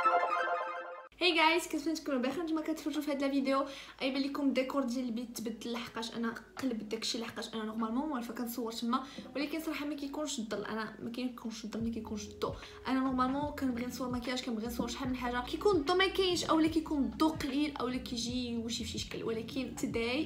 هاي جايز، كنتمنى تكونوا بخير. نتوما كتفرجوا في هذا الفيديو. يبان لكم الديكور ديال البيت تبدل لحقاش انا قلبت داكشي، لحقاش انا نورمالمون موالفه كنصور تما، ولكن صراحه ما كيكونش الظل، انا ما كيكونش الضوء. انا نورمالمون كنبغي نصور مكياج، كنبغي نصور شحال من حاجه، كيكون الضوء ما كاينش اولا كيكون الضوء قليل اولا كيجي وشي في شي شكل. ولكن تداي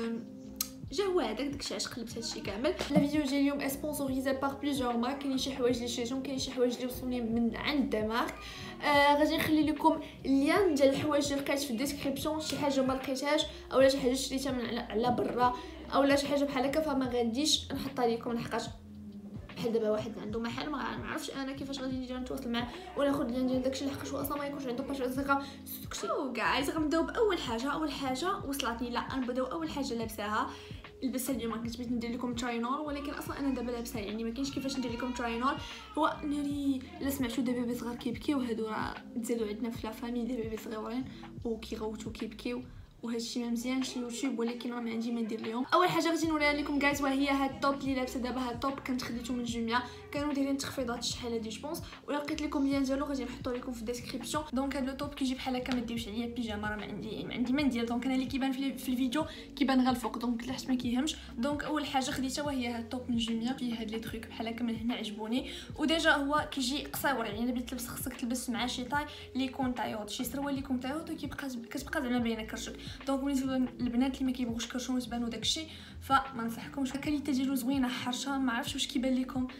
جا هو هذاك داكشي علاش قلبت هادشي كامل. الفيديو ديال اليوم سبونسوريزي بار بليزيور مارك. كاينين شي حوايج اللي شريتهم، كاين شي حوايج اللي وصلوني من عند دمارك. غادي نخلي لكم اللين ديال الحوايج اللي لقيت في الديسكريبسيون. شي حاجه ما لقيتهاش اولا شي حاجه شريتها من على برا اولا شي حاجه بحال هكا، فما غاديش نحطها لكم لحقاش بحال دابا واحد عنده محل ما عرفتش انا كيفاش غادي نجي نتواصل معاه ولا ناخذ اللين ديال داكشي لحقاش هو اصلا ما يكونش عنده باج انستغرام داكشي. غايز غنبداو باول حاجه وصلتني. لا نبداو اول حاجه لابساها لبسها اليوم. كنت بغيت ندير لكم تراينول ولكن اصلا انا دابا لابسها، يعني ما كاينش كيفاش ندير لكم تراينول. هو ناري الا سمعتوا دابا بيبي صغار كيبكيو، هادو راه تزادوا عندنا في لا فامي دي بيبي صغيورين وكيغوتوا كيبكيو، وهادشي ما مزيانش اليوتيوب، ولكن راه ما عندي ما ندير لهم. اول حاجه غادي نوريها لكم جايز وهي هاد الطوب اللي لابسه دابا. هاد الطوب كنت خديته من جوميا، كانوا دايرين تخفيضات شحال هادي جوبونس، ولا لقيت لكم اللين ديالو غادي نحطو لكم في الديسكريبسيون. دونك هاد لو طوب كيجي بحال هكا، ما ديوش عليا بيجاما، راه ما عندي ما ندير. دونك انا اللي كيبان في الفيديو كيبان غير الفوق، دونك حيت ما كيهمش. دونك اول حاجه خديتها وهي هاد الطوب من جوميا، فيه هاد لي تروك بحال هكا من هنا عجبوني. وديجا هو كيجي قصير، يعني الا بغيت تلبس خصك تلبس مع شي طاي اللي يكون طايوط، شي سروال اللي يكون طايوط كتبقى زعما باينه كرشك. دونك بالنسبه البنات اللي ما كيبغوش كرشهم يبانوا داكشي فما نصحكمش. الكاليتي ديالو زوينه حرشه، ما عرفتش واش كيبان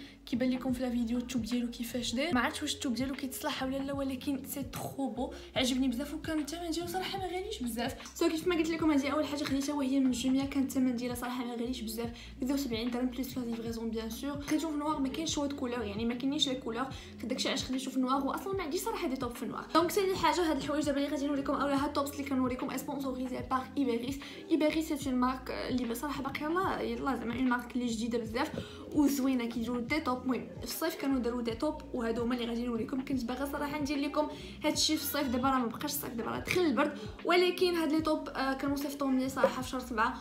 لكم في لا فيديو التوب ديالو كيفاش داير، ما عرفتش واش التوب ديالو كيتصلح ولا لا، ولكن سي ترو بو، عجبني بزاف. وكان الثمن ديالو صراحه ما غاليش بزاف. كيف ما قلت لكم هذه اول حاجه خديتها وهي من جوميا، كان الثمن ديالها صراحه ما غاليش بزاف، 70 درهم بلس لا ليفريزون بيان سور. خديته في نوار، ما كاينش شويه كولور، يعني ما كاينينش لي كولور، داكشي علاش خديته في نوار، واصلا ما عنديش صراحه دي توب في نوار. دونك ثاني حاجه هاد الحوايج دابا اللي غادي نوريكم اولا هاد التوبس اللي كنوريكم سبونسوريزي بار ايبيريس. سي اون مارك اللي بصراحه باقيه يلا زعما اون مارك اللي جديده بزاف وزوينه، كيجيو دي توب. المهم في الصيف كانوا داروا دي توب وهادو هما اللي غادي نوريكم. كنت باغا صراحه ندير لكم هادشي في الصيف، دابا راه ما بقاش الصيف، دابا راه دخل البرد، ولكن هاد لي توب كانوا صيفطهم لي صراحه في شهر 7.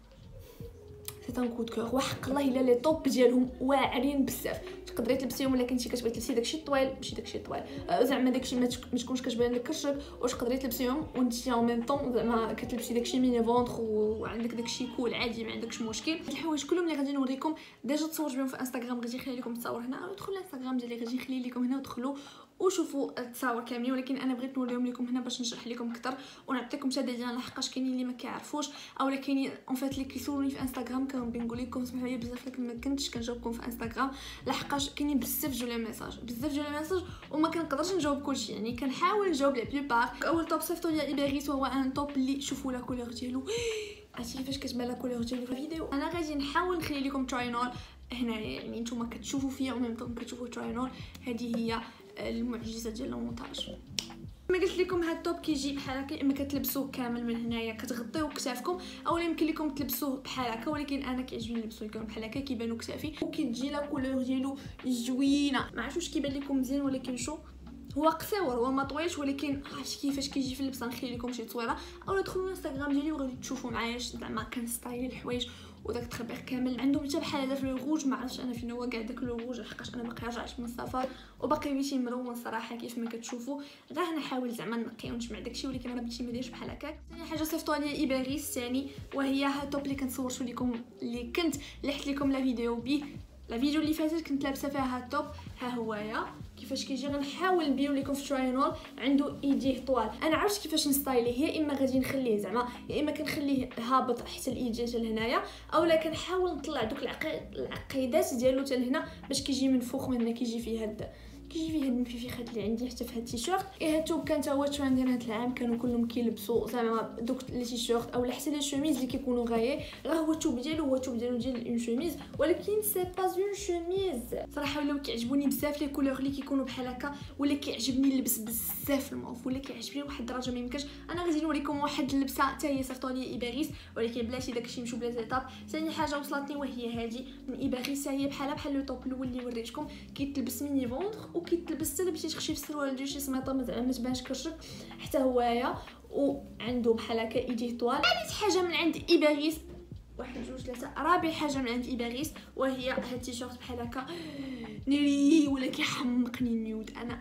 سي ان كود كور، وحق الله الا لي طوب ديالهم واعرين بزاف. تقدري تلبسيهم ولا كنتي كتبغي تلبسي داكشي طويل ماشي داكشي طويل، زعما داكشي ما تكونش كتبان لك كرشك، واش تقدري تلبسيهم وانت اون ميم طون زعما كتلبسي داكشي ميني فونتر وعندك داكشي كول عادي، ما عندكش مشكل. الحوايج كلهم اللي غادي نوريكم ديجا تصورت بهم في انستغرام، غادي نخلي لكم التصاور هنا، او دخلوا الانستغرام ديالي غادي نخلي لكم هنا ودخلوا وشوفوا التصاور كاملين. ولكن انا بغيت نوريهم لكم هنا باش نشرح لكم اكثر ونعطيكم شهاده ديال لحقاش كاينين اللي ما كيعرفوش اولا كاينين اون فات اللي كيسولوني في انستغرام. كنقول لكم سمحوا لي بزاف لكن ما كنتش كنجاوبكم في انستغرام لحقاش كاينين بزاف ديال الميساج وما كنقدرش نجاوب كلشي، يعني كنحاول نجاوب لا بلوبار. اول توب صيفطو ليا ايبيريس وهو ان توب اللي شوفوا لا كولور ديالو، عرفتي كيفاش كتبان لا كولور ديالو في الفيديو. انا غادي نحاول نخلي لكم تراينول هنا، يعني نتوما كتشوفوا فيا وميم طون كتشوفوا تراينول. هذه هي المعجزه ديال المونتاج. كما قلت لكم هاد الطوب كيجي بحال هكا، اما كتلبسوه كامل من هنايا كتغطيو كتافكم اولا يمكن لكم تلبسوه بحال هكا، ولكن انا كيعجبني نلبسو لكم بحال هكا كيبانو كتافي وكتجي لا كولور ديالو زوينه. ما عرفتش واش كيبان لكم مزيان ولكن شو هو قصير، هو ما طويلش، ولكن عرفتي كيفاش كيجي في اللبسه. نخلي لكم شي تصويره اولا دخلوا الانستغرام ديالي وغادي تشوفوا معايا زعما كنستايل الحوايج وداك التخبير كامل. عندهم حتى بحال هذا في لو روج، ما عرفتش انا فين هو كاع داك لو روج لحقاش انا باقي رجعت من السفر وباقي بيتي مرون صراحه كيف ما كتشوفوا. غير نحاول زعما نقي ونجمع داكشي، ولكن راه بيتي ما دايرش بحال هكاك. ثاني حاجه صيفطوا لي ايبيريس ثاني وهي ها توب اللي كنصورتو لكم اللي كنت لحت لكم لا فيديو بيه. لا فيديو اللي فاتت كنت لابسه فيها ها التوب، ها هويا كيفاش كيجي. غنحاول نبين لكم في تراينول عنده ايديه طوال. انا عرفت كيفاش نستايليه، يا اما غادي نخليه زعما يا اما كنخليه هابط حتى الايديه حتى لهنايا، اولا كنحاول نطلع دوك العقيدات ديالو حتى لهنا باش كيجي من فوق من هنا كيجي فيه هاد النفيخات اللي عندي حتى في هاد التيشيرت. هاد التوب كان تا هو ترند هاد العام، كانوا كلهم كيلبسوا زعما دوك لي تيشيرت اولا حتى لي شوميز اللي كيكونوا غايي. غير هو التوب ديالو ديال اون شوميز، ولكن سي با اون شوميز صراحه. ولاو كيعجبوني بزاف لي كولور اللي كيكونوا بحال هكا، ولا كيعجبني نلبس بزاف الموف، ولا كيعجبني واحد الدرجه ما يمكنش. انا غادي نوريكم واحد اللبسه حتى هي صيفطوا لي ايبيريس، ولكن بلاتي داكشي نمشيو بلا زيتاب. ثاني حاجه وصلتني وهي هذه من ايبيريس، هي بحال لو طوب الاول اللي وريتكم، كيتلبس ميني فونتر وكيتلبس حتى بشي تخشي في السروال ديال شي سميطه زعما ما تبانش كرشك حتى هوايا، وعنده بحال هكا ايديه طوال. ثالث حاجه من عند ايبيريس، واحد جوج ثلاثه، رابع حاجه من عند ايبيريس وهي هاد التيشيرت بحال هكا ناري ولا كيحمقني النيود. انا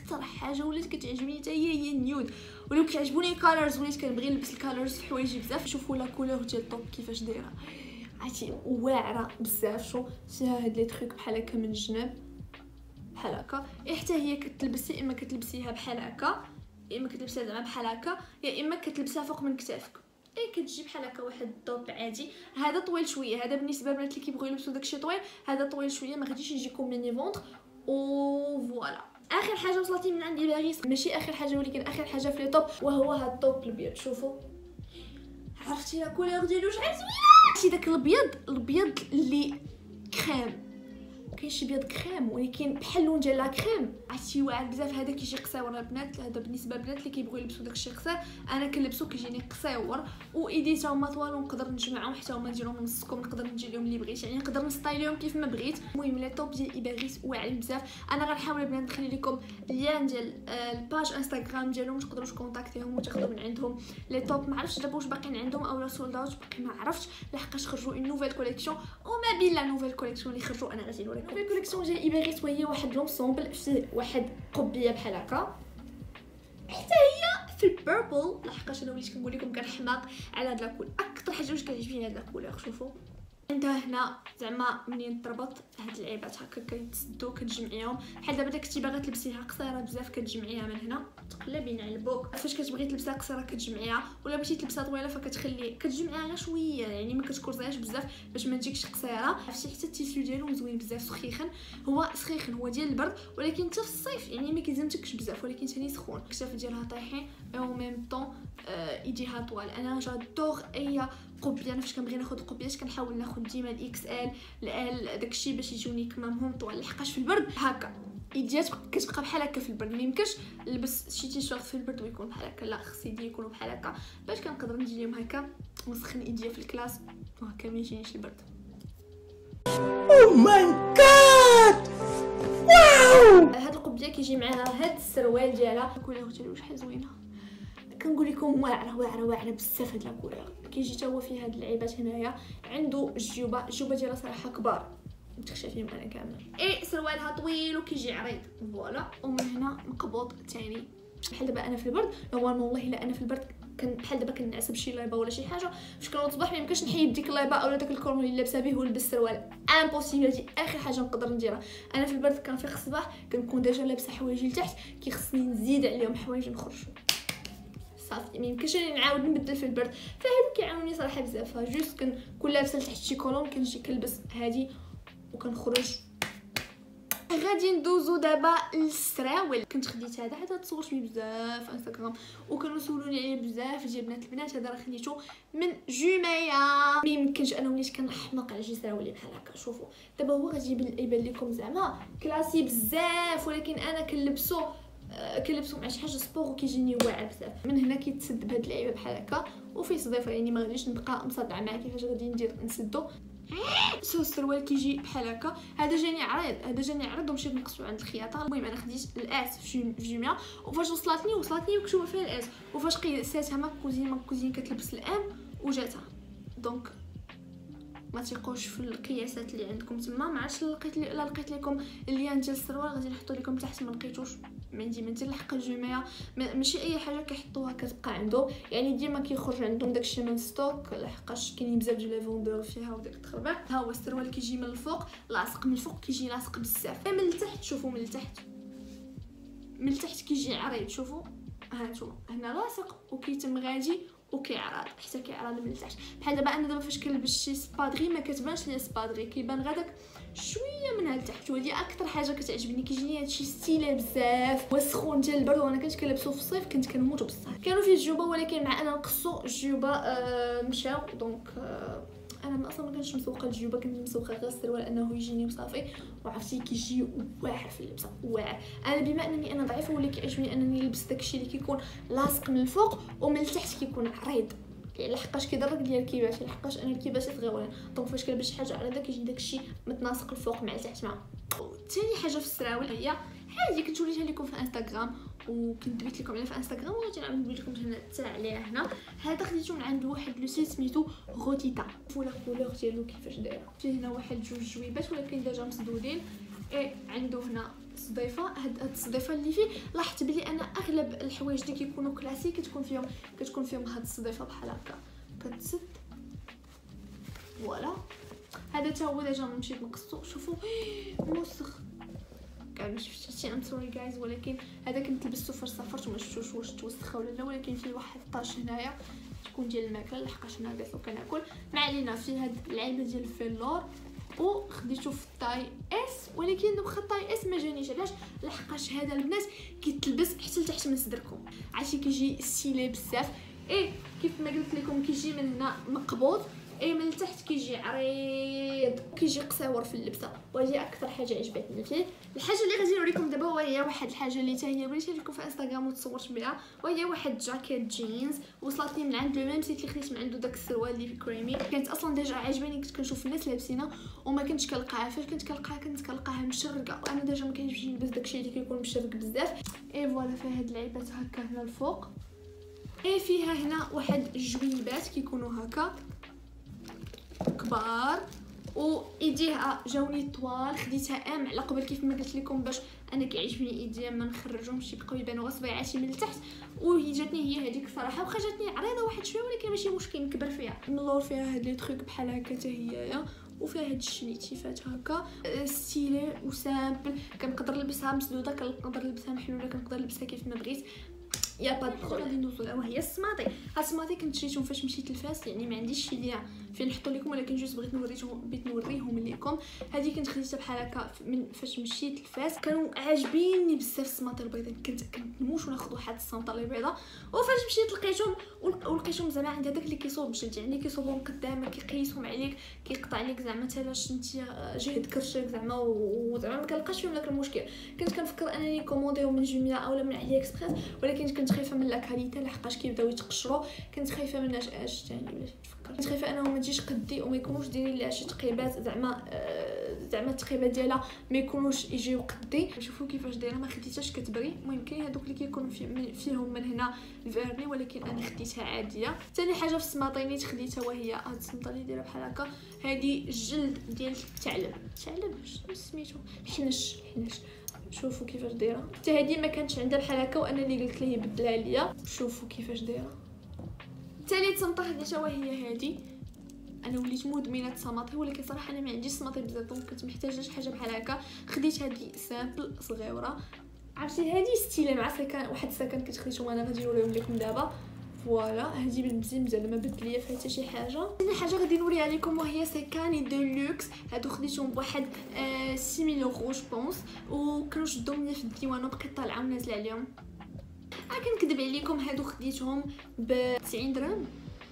اكثر حاجه ولات كتعجبني حتى هي النيود. ولو كيعجبوني الكالرز وليت كنبغي نلبس الكالرز في حوايجي بزاف. شوفوا لا كولور ديال الطوب كيفاش دايره، عرفتي واعره بزاف. شو فيها هاد لي تريك بحال هكا من الجناب بحال هكا. حتى هي كتلبسي اما كتلبسيها بحال هكا، يا اما كتلبسيها زعما بحال هكا، يا اما كتلبسيها فوق من كتافك. كتجي بحال هكا واحد الطوب عادي. هذا طويل شويه، هذا بالنسبه للبنات اللي كيبغيو يلبسوا داكشي طويل، هذا طويل شويه ما غاديش يجيكم ميني فونتر. و فوالا اخر حاجه وصلتي من عندي باريس، ماشي اخر حاجه ولكن اخر حاجه في لي طوب، وهو هاد الطوب الابيض. شوفوا عرفتي لا كولور ديالو شحال زوينه، عرفتي داك الابيض اللي كريم، كاين شي بيض كريم ولكن بحال اللون ديال لا كريم، عرفتي واعر بزاف. هذا كيجي قصيور البنات، هذا بالنسبه للبنات اللي كيبغيو يلبسوا داكشي قصير. انا كنلبسو كيجيني قصيور، وايدي تا هما طوال ونقدر نجمعهم حتى هما نديرهم نصكم، نقدر ندير لهم اللي بغيت، يعني نقدر نستايلهم كيف ما بغيت. المهم لي طوب ديال ايباريس واعرين بزاف. انا غنحاول البنات نخلي لكم اللين ديال الباج انستغرام ديالهم، تقدروا تكونتاكتيهم وتاخذوا من عندهم لي طوب. ما عرفتش دابا واش باقيين عندهم اولا سولد اوت، باقي ما عرفتش لحقاش خرجوا اون نوفيل كوليكسيون، وما بين لا نوفيل كوليكسيون اللي خرجوا انا غادي نوريكم. نوفيل كوليكسيون ديال ايباريس وهي واحد لونسومبل فيه واحد قبيه بحال هكا، حتى هي في البيربل. لحقاش انا وليت كنقول لكم كنحماق على هاد لاكول، اكثر حاجه واش كتعجبني هاد لاكولور. شوفوا عندها هنا زعما منين تربط هاد العيبات هكا كيتسدو كتجمعيهم، بحال دابا كنتي باغا تلبسيها قصيره بزاف كتجمعيها من هنا تقلبين على البوك. فاش كتبغي تلبسها قصيره كتجمعيها، ولا بغيتي تلبسها طويله فكتخلي كتجمعيها غير شويه، يعني ما كتكرزيهاش بزاف باش ما تجيكش قصيره. عرفتي حتى التيسيو ديالو زوين بزاف، سخيخن، هو سخيخن، هو ديال البرد ولكن حتى في الصيف يعني ما كيزمتكش بزاف، ولكن ثاني سخون. الكتاف ديالها طايحين او ميم طون يديها طوال. انا جادور اي قبيه، انا فاش كنبغي ناخذ قبيات كنحاول ناخذ ديما الاكس ال ال داكشي باش يجوني كمامهم طوال، لحقاش في البرد هكا يديات كتبقى بحال هكا في البرد. ما يمكنش نلبس شي تيشيرت في البرد ويكون بحال هكا، لا خص يدي يكونوا بحال هكا باش كنقدر ندير لهم هكا ونسخن ايديا في الكلاس وهكا ما يجينيش البرد. او ماي جاد واو. هاد القبيه كيجي معاها هاد السروال ديالها، الكولور ديالو شحال زوينه، كنقول لكم واعره بزاف. هاد لاكولور كيجي حتى هو فيه هاد اللعيبات هنايا. عنده الجيوبه ديالها صراحه كبار متخشى فيهم انا كامل، سروالها طويل وكيجي عريض فوالا، ومن هنا مقبوط ثاني. بحال دابا انا في البرد نورمالمون والله الا انا في البرد بحال دابا كنعس بشي لايبه ولا شي حاجه، فاش كنوض الصباح ما يمكنش نحيد ديك اللايبه اولا داك الكورم اللي لابسه به ونلبس السروال، امبوسيبل. هادي اخر حاجه نقدر نديرها. انا في البرد كنفيق الصباح كنكون ديجا لابسه حوايجي لتحت، كيخصني نزيد عليهم حوايج نخرج صافي، ما يمكنش نعاود نبدل في البرد. فهادو كيعاونوني صراحه بزاف. جوست كنكون لابسه لتحت شي كولون كنجي كنلبس هادي وكنخرج. غادي ندوزو دابا للسراول. كنت خديت هذا حتى تصورت بيه بزاف في انستغرام وكانوا سولوني عليه بزاف ديال البنات. هذا راه خديتو من جمية. ما يمكنش انا وليت كنحماق على شي سراول بحال هكا. شوفوا دابا هو غادي يبان لكم زعما كلاسي بزاف، ولكن انا كنلبسو مع شي حاجه سبور وكيجيني واعر بزاف. من هنا كيتسد بهاد اللعيبه بحال هكا وفيه صديفه، يعني ما غاديش نبقى مصدعه معاه كيفاش غادي ندير نسدو. السروال كيجي بحال هكا. هذا جاني عريض ومشيت نقصو عند الخياطه. المهم انا خديت الاس في جميع، وفاش وصلتني مكتوبه فيها الاس، وفاش قيساتها ما كوزين كتلبس الام وجاتها. دونك ما تيقوش في القياسات اللي عندكم تما. ما عرفتش لقيت لكم اللين ديال السروال غادي نحطو لكم تحت. ما لقيتوش ما عندي من لحق الجمعيه. ماشي اي حاجه كيحطوها كتبقى عنده، يعني ديما كيخرج عندهم داكشي من ستوك، لحقاش كاينين بزاف ديال لي فوندور فيها وداك التخربيق. ها هو السروال كيجي من الفوق لاصق، من الفوق كيجي لاصق بزاف، من التحت شوفوا من التحت كيجي عريض. شوفوا هانتوما هنا لاصق وكيتم غادي وكيعرض حتى كيعرض من التحت. بحال دابا فاش كنلبس شي سبادغي ما كتبانش ليا سبادغي، كيبان غير داك شويه من التحت. ودي اكثر حاجه كتعجبني، كيجيني هادشي ستيلي بزاف وسخون ديال البرد. وانا كنت كنلبسو في الصيف كنت كنموت بصح. كانوا فيه الجيوبه ولكن مع انا نقصو الجيوبه مشاو. دونك انا اصلا ما كنتش مسوقه الجيوبه، كنت مسوقه غير السروال انه يجيني وصافي. وعرفتي كيجي واعر في اللبسه واعر. انا بما انني انا ضعيفه ولا كيعجبني انني نلبس داكشي اللي كيكون لاصق من الفوق ومن التحت كيكون عريض، لحقاش كيضرك ديال الكيبات، لحقاش انا الكيبات صغيورين. دونك فاش كنلبس شي حاجه عريضه كيجي داكشي متناسق الفوق مع التحت مع. ثاني حاجه في السراول هي حاجه كنت وريتها لكم في انستغرام وكنت بيت لكم عليها في انستغرام وغادي نعاود نبين لكم هنا حتى عليها هنا. هذا خديته من عند واحد لو سيت سميتو غوتيتا. فولا كولور ديالو كيفاش دايره. فيه هنا واحد جوج جويبات ولكن ديجا مسدودين. عنده هنا التصديفه. هاد التصديفه اللي فيه لاحظت بلي انا اغلب الحوايج اللي كيكونوا كلاسي كتكون فيهم هاد التصديفه بحال هكا كتسد. فوالا هذا تا هو ديجا مشيت نقصو. شوفوا موسخ كاع ما شفتي ام سوري جايز، ولكن هذا كنت لبستو فاش سافرت وما شفتوش واش توسخ ولا لا، ولكن فيه واحد الطاش هنايا تكون ديال الماكله لحقاش انا قالت له كناكل. ما علينا، فيه هاد العلبه ديال الفيلور وخديته في الطاي اس، ولكن واخا الطاي اس ما جانيش. علاش؟ لحقاش هذا البنات كيتلبس حتى لتحت من صدركم، عرفتي كيجي ستيلي بزاف. كيف ما قلت لكم كيجي من هنا مقبوض، من التحت كيجي عريض، كيجي قصيور في اللبسه، وهذه اكثر حاجه عجبتني فيه. الحاجه اللي غادي نوريكم دابا وهي واحد الحاجه اللي حتى هي وريتها لكم في انستغرام وتصورت بها، وهي واحد جاكيت جينز وصلتني من عند لو ميم سيت اللي خديت من عنده داك السروال اللي في كريمي. كانت اصلا ديجا عجباني، كنت كنشوف الناس لابسينها وما كنتش كنلقاها. فاش كنت كنلقاها مشرقه، وانا ديجا ما كاينش نلبس داكشي اللي كيكون مشرق بزاف. فوالا فيها هاد العيبات هكا هنا الفوق، فيها هنا واحد الجويبات كيكونوا هكا كبار، وايديها جاوني طوال. خديتها على قبل كيف ما قلت لكم باش انا كيعجبني ايديا ما نخرجهمش يبقاو يبانوا صبيعاتي من التحت. وهي جاتني هي هذيك الصراحه، واخا جاتني عريضه واحد شويه ولكن ماشي مشكل نكبر فيها. من اللور فيها هاد لي تروك بحال هكا حتى هي، وفيها هاد الشنيتيفات هكا ستيلي وسامبل. كنقدر نلبسها مسدوده، كنقدر نلبسها محلوله، كنقدر نلبسها كيف ما بغيت. يا با غادي ندوزو وهي السماطي. هاد السماطي كنت شريتهم فاش مشيت لفاس، يعني ما عنديش شي ليا فين نحطو لكم، ولكن جوست بغيت نوريهم لكم. هذه كنت خديتها بحال هكا من فاش مشيت لفاس، كانوا عاجبيني بزاف السماطي البيضاء. كنت نموت وناخذ واحد السماطه البيضاء، وفاش مشيت لقيتهم زعما عند هذاك اللي كيصوب بجلد، يعني كيصوبهم قدامك كيقيسهم عليك، كيقطع عليك زعما حتى لاش انت جهد كرشك زعما، وزعما ما كنلقاش فيهم داك المشكل. كنت كنفكر انني كومونديهم من جوميا اولا من علي اكسبريس، ولكن كنت خايفه من لا كاليتي لحقاش كيبداو يتقشروا. كنت خايفه من اش ثاني ولا تفكر، كنت خايفه انه ما تجيش قدي وما يكونوش دايرين لها شي تقيبات، زعما التقيبات ديالها ما يكونوش يجيو قدي. شوفوا كيفاش دايره، ما خديتهاش كتبري. المهم كاين هذوك اللي كيكونوا فيهم من هنا الفيرني، ولكن انا خديتها عاديه. ثاني حاجه في السماطينيت خديتها وهي هاد السمطه اللي دايره بحال هكا. هذه الجلد ديال الثعلب شنو سميتو، الحنش. شوفوا كيفاش دايره، حتى هذه ما كانتش عندها بحال هكا، وانا اللي قلت ليه يبدلها ليا. شوفوا كيفاش دايره. ثالث سمطه خديتها وهي هذه. انا وليت مدمنه سماطي، ولكن صراحه انا ما عنديش سماطي بزاف، دونك كنت محتاجه شي حاجه بحال هكا. خديت هذه سامبل صغيره، عرفتي هذه ستيله مع سكان واحد السكن كنت خديته وانا غادي نوريهم لكم دابا. فوالا هذه بالمزيان ما بدل ليا فيها حتى شي حاجه. ثاني حاجه غادي نوريها لكم وهي سكاني ديلوكس. هادو خديتهم بواحد 6000 يورو جو بونس، وكانوا شدوا مني في الديوان وبقيت طالعه ونازله عليهم. كنكذب عليكم، هادو خديتهم ب 90 درهم،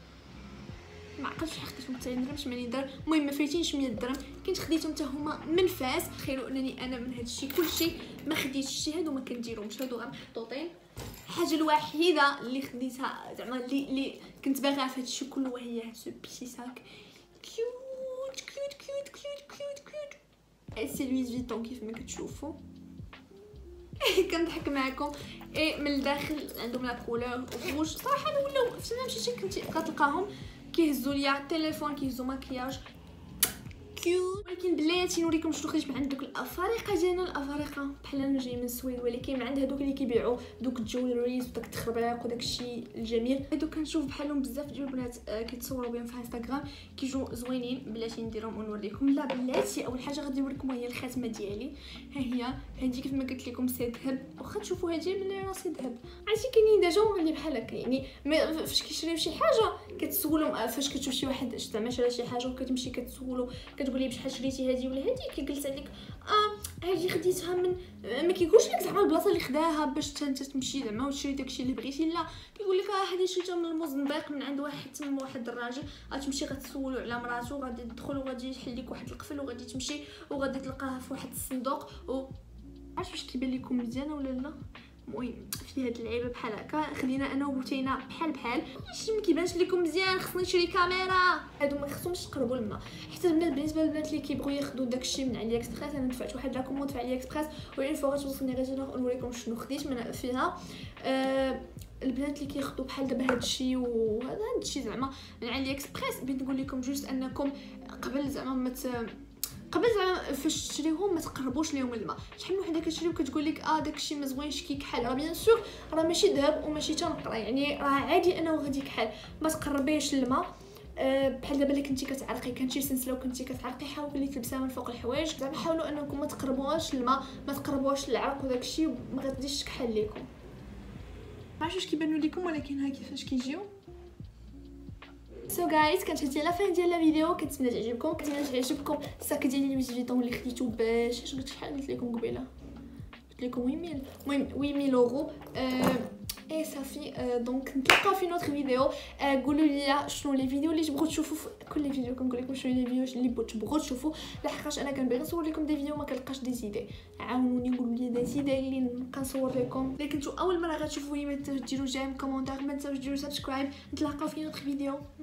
ما عقلتش خديتهم ب 90 درهم 80 درهم، المهم ما فايتينش 100 درهم. كنت خديتهم حتى هما من فاس. تخيلوا انني انا من هادشي كلشي ما خديتش هادو، ما كنديرهمش، هادو غير محطوطين. الحاجه الوحيده اللي خديتها زعما اللي كنت باغاها في هادشي كله وهي هاد سو بيسي ساك كيوت كيوت كيوت كيوت كيوت كيوت. سي لويس فيتون كيف ما كتشوفوا. كنضحك معكم. من الداخل عندهم لا كولور روج. صراحه انا ولاو فين مشيتي كنت كتلقاهم كيهزوا ليا التليفون، كيهزوا مكياج كيوت. ولكن بلاتي نوريكم شنو خديت من عند دوك الافارقه ديالنا. الافارقه بحال انا جاي من السويد، ولكن من عند هذوك اللي كيبيعوا دوك الجولريز وداك التخربيق وداك الشيء الجميل. هادو كنشوف بحالهم بزاف ديال البنات كيتصوروا بهم في انستغرام، كيجوا زوينين. بلاتي نديرهم ونوريكم. لا بلاتي اول حاجه غادي نوريكم هي الخاتمه ديالي. ها هي هذه كيف ما قلت لكم سي ذهب، واخا تشوفوا هذه من راسي ذهب. عرفتي كاينين ديجا اللي بحال هكا، يعني فاش كيشريو شي حاجه كتسولهم. فاش كتشوف شي واحد زعما شرا شي حاجه وكتمشي كتسولو كتقولي بشحال شريتي هذه ولا هذه، كيجلس عليك هذه خديتها من ما كيقولش لك زعما البلاصه اللي خداها باش انت تمشي زعما وتشري داكشي اللي بغيتي، لا كيقول لك هذه شريتها من المزنبيق من عند واحد تما واحد الراجل. غتمشي غتسولو على مراتو، غادي تدخل وغادي يحل لك واحد القفل وغادي تمشي وغادي تلقاها في واحد الصندوق. عرفتوا واش كيبان لكم مزيانه ولا لا؟ المهم في هاد اللعيبه بحال هكا خلينا انا وبوتينا بحال شي ما كيبانش لكم مزيان. خصني نشري كاميرا. هادو ما خصهمش يقربوا لما. حتى البنات بالنسبه للبنات اللي كيبغيو ياخذوا داكشي من علي اكسبريس، انا دفعت واحد لا كوموند في علي اكسبريس، وين فوا غتوصلني غادي نوريكم شنو خديت من فيها. البنات اللي كياخذوا بحال دابا هادشي وهذا زعما من علي اكسبريس، بغيت نقول لكم جوست انكم قبل زعما قبل زعما فاش تشريوهم ما تقربوش ليهم الماء. شحال من وحده كتشري وكتقول لك داكشي ما زوينش كي كحل. راه بيان سور راه ماشي ذهب وماشي تنقره، يعني راه عادي انه غادي كحل. ما تقربيش الماء. بحال دابا اللي كنتي كتعرقي كنتي سلسله وكنتي كتعرقي، حاولي تلبسها من فوق الحوايج. زعما حاولوا انكم ما تقربوهاش الماء، ما تقربوهاش العرق وداكشي، ما غاديش تكحل لكم. ما عرفتش كيبانوا لكم ولكن ها كيفاش كيجيو. سو جايز كانت هذه لا فين ديال الفيديو. كنتمنى تعجبكم، كنتمنى تعجبكم الساك ديال لويس فيتون اللي خديتو باش اش قلت شحال قلت لكم قبيله، قلت لكم 8000 المهم 8000 اورو. اي صافي. دونك نتلاقاو في نوتر فيديو. قولوا لي شنو لي فيديو اللي تبغوا تشوفوا في كل فيديو. كنقول لكم شنو لي فيديو اللي تبغوا تشوفوا، لحقاش انا كنبغي نصور لكم دي فيديو ما كنلقاش دي زيدي. عاونوني قولوا لي دي زيدي اللي نبقى نصور لكم. الا كنتو اول مره غتشوفوني ما تنساوش ديروا جيم كومونتير، ما تنساوش ديروا سبسكرايب. نتلاقاو في نوتر فيديو.